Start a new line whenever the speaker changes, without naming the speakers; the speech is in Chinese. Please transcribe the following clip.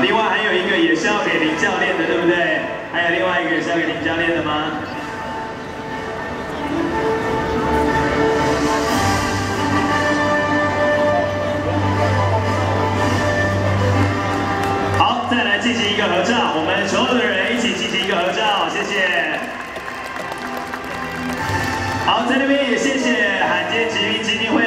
另外还有一个也是要给林教练的，对不对？还有另外一个也是要给林教练的吗？好，再来进行一个合照，我们所有的人一起进行一个合照，谢谢。好，在那边也谢谢罕见疾病基金会。